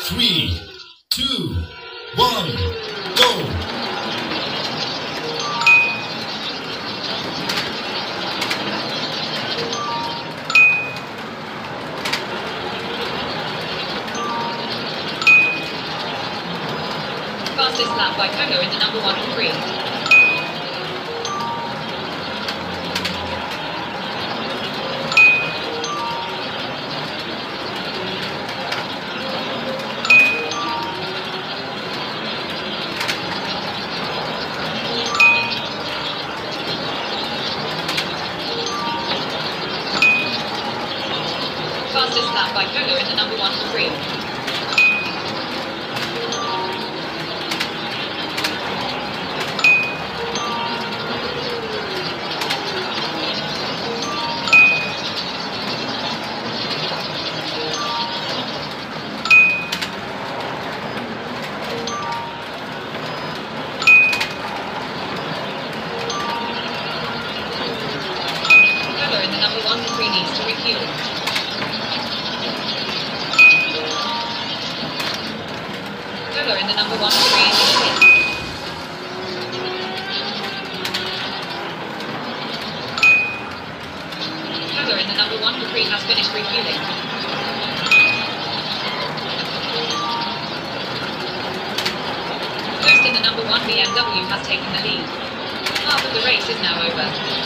3, 2, 1, go! Fastest lap by Polo in the number 1 free. Fastest lap by Polo in the number 1 free. Polo in the number 1 free needs to refuel. Polo in the number 1 free is in pit. Polo in the number 1 free has finished refueling. Ghost in the number 1 BMW has taken the lead. Half of the race is now over.